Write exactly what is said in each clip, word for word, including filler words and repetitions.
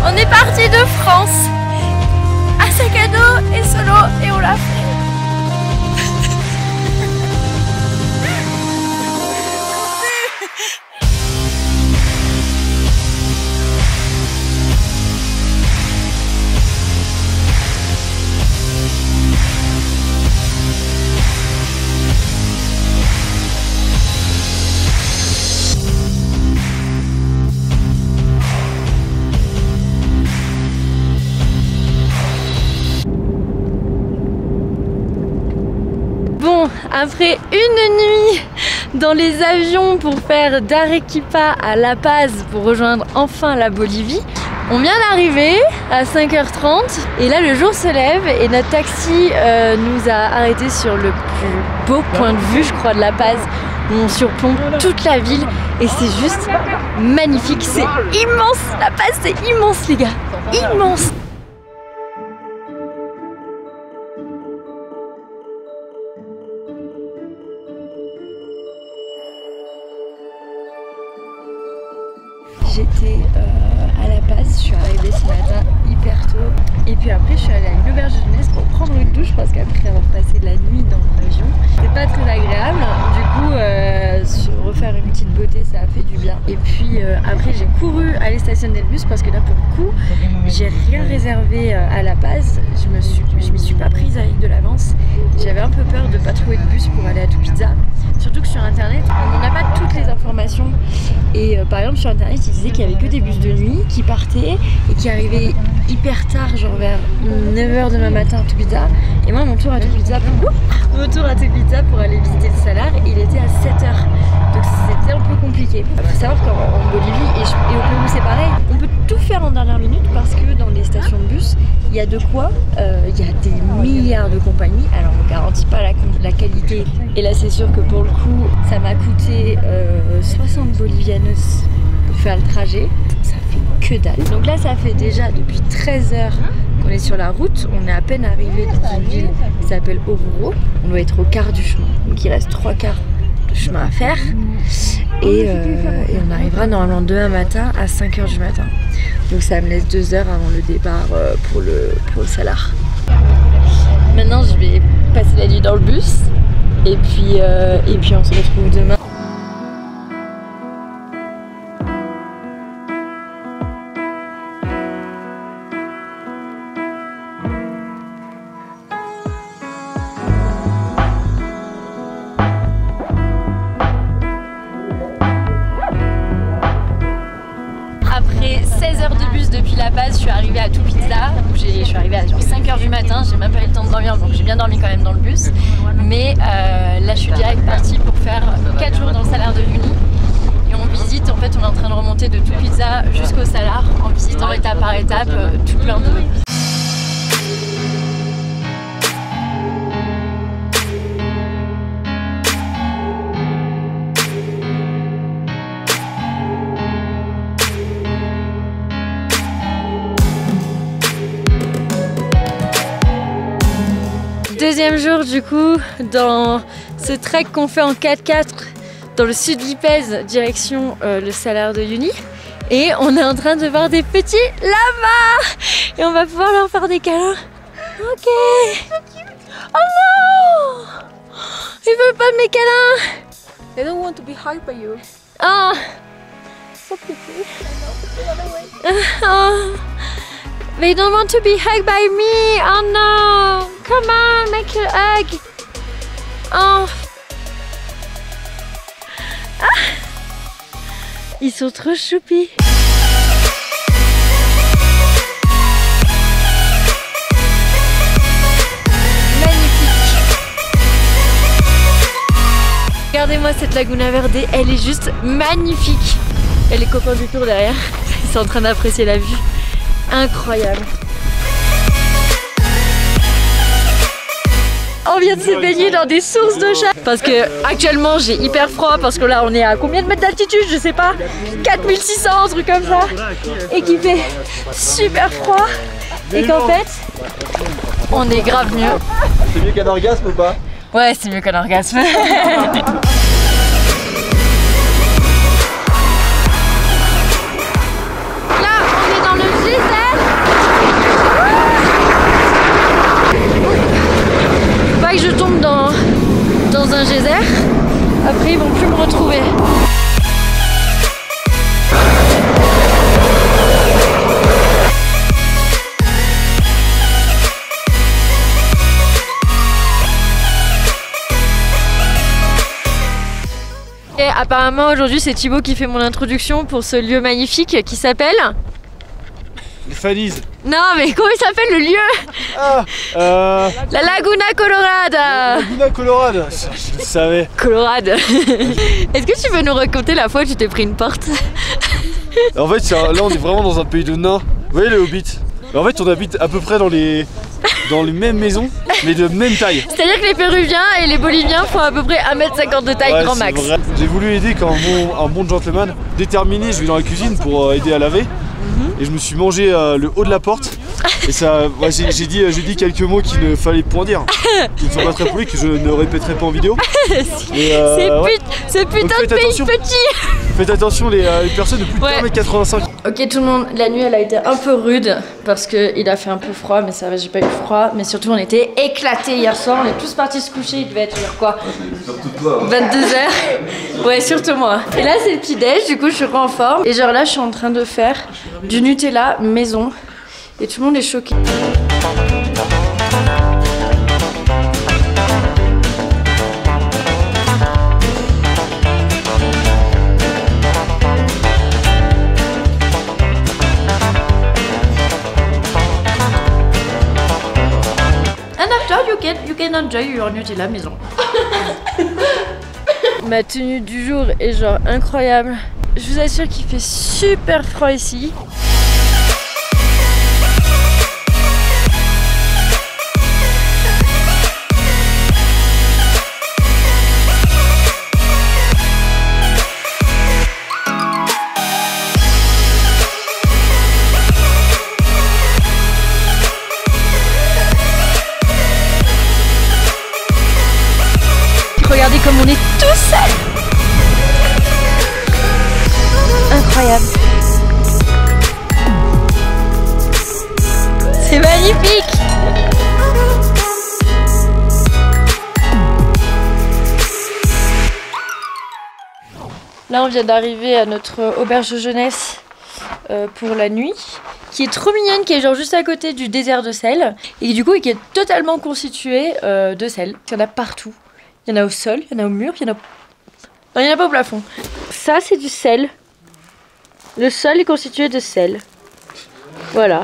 On est parti de France à sac à dos et solo et on l'a fait. Après une nuit dans les avions pour faire d'Arequipa à La Paz pour rejoindre enfin la Bolivie, on vient d'arriver à cinq heures trente et là le jour se lève et notre taxi euh, nous a arrêtés sur le plus beau point de vue je crois de La Paz où on surplombe toute la ville et c'est juste magnifique, c'est immense, La Paz c'est immense les gars, immense. J'étais euh, à La Paz, je suis arrivée ce matin hyper tôt et puis après je suis allée à une auberge de jeunesse pour prendre une douche parce qu'après avoir passé la nuit dans l'avion c'était pas très agréable, du coup euh, refaire une petite beauté ça a fait du bien et puis euh, après j'ai couru aller stationner le bus parce que là pour le coup j'ai rien réservé euh, à La Paz, je me suis, je m'y suis pas prise avec de l'avance, j'avais un peu peur de pas trouver de bus pour aller à Tupiza, surtout que sur internet on n'a pas toutes les informations et euh, par exemple sur internet ils disaient qu'il y avait que des bus de nuit qui partaient et qui arrivaient hyper tard, genre vers neuf heures demain matin à Tupiza. Et moi mon tour à Tupiza pour, mon tour à Tupiza pour aller visiter le Salar, il était à sept heures. Donc c'était un peu compliqué. Il faut savoir qu'en Bolivie et, et au Pérou c'est pareil, on peut tout faire en dernière minute parce que dans les stations de bus, il y a de quoi, euh, il y a des milliards de compagnies, alors on ne garantit pas la, la qualité. Et là c'est sûr que pour le coup, ça m'a coûté euh, soixante bolivianos pour faire le trajet. Ça fait que dalle. Donc là ça fait déjà depuis treize heures qu'on est sur la route, on est à peine arrivé dans une ville qui s'appelle Oruro. On doit être au quart du chemin, donc il reste trois quarts de chemin à faire et, euh, et on arrivera normalement demain matin à cinq heures du matin. Donc ça me laisse deux heures avant le départ euh, pour, le, pour le Salar. Maintenant je vais passer la nuit dans le bus et puis, euh, et puis on se retrouve demain. seize heures de bus depuis La Paz, je suis arrivée à Tupiza, où je suis arrivée à genre cinq heures du matin, j'ai même pas eu le temps de dormir, donc j'ai bien dormi quand même dans le bus. Mais euh, là je suis direct partie pour faire quatre jours dans le Salar de Uyuni. Et on visite, en fait on est en train de remonter de Tupiza jusqu'au Salar, en visitant étape par étape euh, tout plein de... Deuxième jour du coup dans ce trek qu'on fait en quatre quatre dans le sud Lipèze direction euh, le Salar de Uyuni et on est en train de voir des petits là-bas et on va pouvoir leur faire des câlins. Ok. Oh non, ils veulent pas de mes câlins. They don't want to be hugged by you. Oh, so pretty. Oh. They don't want to be hugged by me. Oh no! Come on, make a hug. Oh. Ah. Ils sont trop choupis. Magnifique. Regardez-moi cette Laguna Verde, elle est juste magnifique. Et les copains du tour derrière, ils sont en train d'apprécier la vue. Incroyable. On vient de se baigner dans des sources de chat parce que actuellement j'ai hyper froid parce que là on est à combien de mètres d'altitude, je sais pas, quatre mille six cents, un truc comme ça, et qui fait super froid et qu'en fait on est grave mieux. C'est mieux qu'un orgasme ou pas? Ouais, c'est mieux qu'un orgasme. Là on est dans le geyser. apparemment aujourd'hui c'est Thibaut qui fait mon introduction pour ce lieu magnifique qui s'appelle... Les Fannies. Non mais comment il s'appelle le lieu? Ah euh... La Laguna Colorada. Laguna Colorada, je le savais. Colorade. Est-ce que tu veux nous raconter la fois où tu t'es pris une porte? En fait un... là on est vraiment dans un pays de nains. Vous voyez les hobbits? En fait on habite à peu près dans les... dans les mêmes maisons, mais de même taille. C'est-à-dire que les Péruviens et les Boliviens font à peu près un mètre cinquante de taille, ouais, grand max. J'ai voulu aider comme un bon, un bon gentleman. Déterminé, je vais dans la cuisine pour euh, aider à laver. Mm-hmm. Et je me suis mangé euh, le haut de la porte. Et ça, ouais, j'ai dit, j'ai dit quelques mots qu'il ne fallait point dire. Qui ne sont pas très polis, que je ne répéterai pas en vidéo. euh, ouais. Ce putain de pays petit. Faites attention les, euh, les personnes de plus de ouais. un mètre quatre-vingt-cinq. Ok tout le monde, la nuit elle a été un peu rude parce qu'il a fait un peu froid, mais ça va, j'ai pas eu froid. Mais surtout on était éclatés hier soir, on est tous partis se coucher, il devait être vers quoi, vingt-deux heures. Ouais, surtout moi. Et là c'est le petit déj, du coup je suis en forme. Et genre là je suis en train de faire du Nutella maison. Et tout le monde est choqué. You can, you can enjoy your Nutella maison. Ma tenue du jour est genre incroyable. Je vous assure qu'il fait super froid ici. Regardez comme on est tous seuls. Incroyable. C'est magnifique. Là on vient d'arriver à notre auberge de jeunesse euh, pour la nuit, qui est trop mignonne, qui est genre juste à côté du désert de sel, et du coup qui est totalement constituée euh, de sel. Il y en a partout. Il y en a au sol, il y en a au mur, il y en a... Non, il n'y en a pas au plafond. Ça, c'est du sel. Le sol est constitué de sel. Voilà.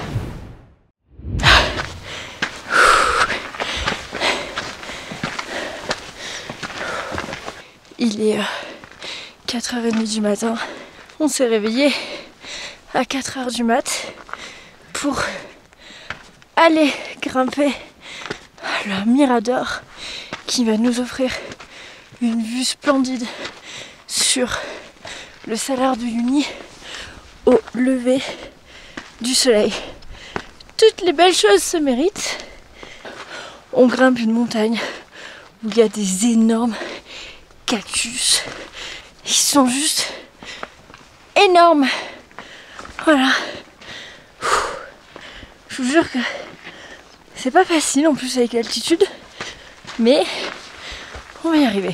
Il est quatre heures trente du matin. On s'est réveillé à quatre heures du mat pour aller grimper le mirador qui va nous offrir une vue splendide sur le Salar de Uyuni au lever du soleil. Toutes les belles choses se méritent. On grimpe une montagne où il y a des énormes cactus. Ils sont juste énormes. Voilà. Je vous jure que c'est pas facile en plus avec l'altitude. Mais on va y arriver.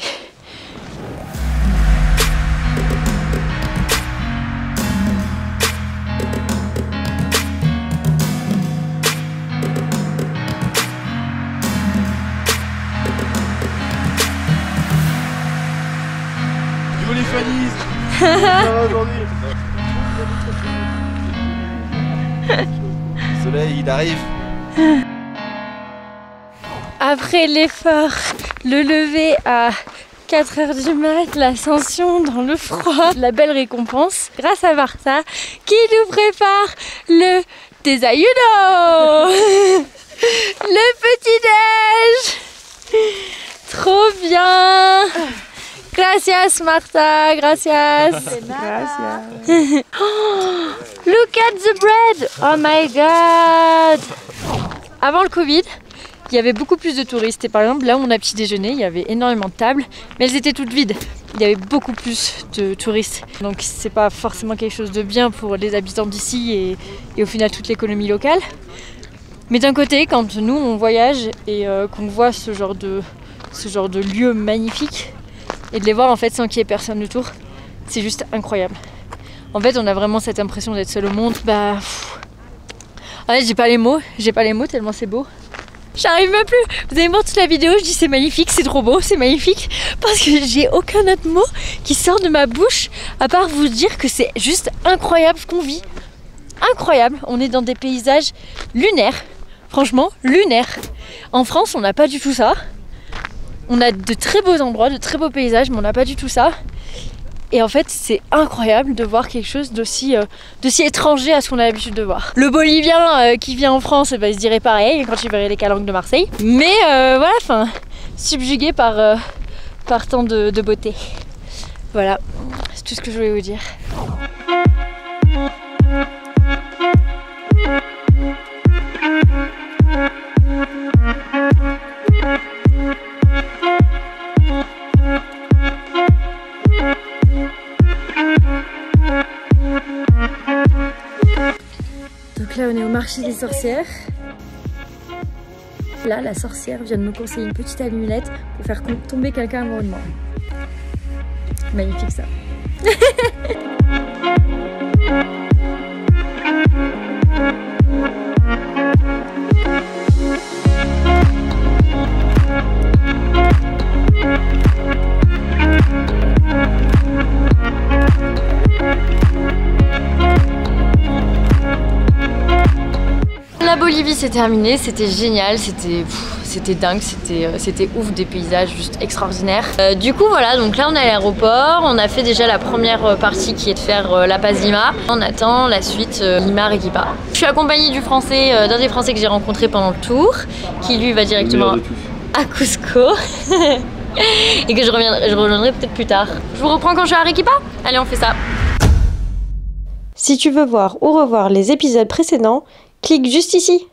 Yo les Fannies. Ça va aujourd'hui. Le soleil il arrive. Après l'effort, le lever à quatre heures du mat, l'ascension dans le froid, la belle récompense, grâce à Martha, qui nous prépare le desayuno. Le petit-déj. Trop bien. Gracias Martha, gracias. Gracias. Oh, look at the bread. Oh my god. Avant le Covid, il y avait beaucoup plus de touristes et par exemple là où on a petit déjeuner, il y avait énormément de tables, mais elles étaient toutes vides. Il y avait beaucoup plus de touristes. Donc c'est pas forcément quelque chose de bien pour les habitants d'ici et, et au final toute l'économie locale. Mais d'un côté, quand nous on voyage et euh, qu'on voit ce genre de ce genre de lieux magnifiques et de les voir en fait sans qu'il y ait personne autour, c'est juste incroyable. En fait on a vraiment cette impression d'être seul au monde. Bah, pff. En fait j'ai pas les mots, j'ai pas les mots tellement c'est beau. J'arrive même plus. Vous allez voir toute la vidéo, je dis c'est magnifique, c'est trop beau, c'est magnifique. Parce que j'ai aucun autre mot qui sort de ma bouche à part vous dire que c'est juste incroyable ce qu'on vit. Incroyable. On est dans des paysages lunaires. Franchement, lunaires. En France, on n'a pas du tout ça. On a de très beaux endroits, de très beaux paysages, mais on n'a pas du tout ça. Et en fait, c'est incroyable de voir quelque chose d'aussi euh, d'aussi étranger à ce qu'on a l'habitude de voir. Le Bolivien euh, qui vient en France, bah, il se dirait pareil quand il verrait les calanques de Marseille. Mais euh, voilà, enfin, subjugué par, euh, par tant de, de beauté. Voilà, c'est tout ce que je voulais vous dire. Donc là on est au marché des sorcières. Là la sorcière vient de me conseiller une petite allumette pour faire tomber quelqu'un amoureux de moi. Magnifique ça. La Bolivie c'est terminé, c'était génial, c'était c'était dingue, c'était c'était ouf, des paysages juste extraordinaires. Euh, du coup voilà, donc là on est à l'aéroport, on a fait déjà la première partie qui est de faire euh, La Paz Lima. On attend la suite euh, Lima Arequipa. Je suis accompagnée du français, euh, d'un des français que j'ai rencontré pendant le tour, qui lui va directement à Cusco. Et que je reviendrai, je reviendrai peut-être plus tard. Je vous reprends quand je suis à Arequipa. Allez, on fait ça. Si tu veux voir ou revoir les épisodes précédents, clique juste ici.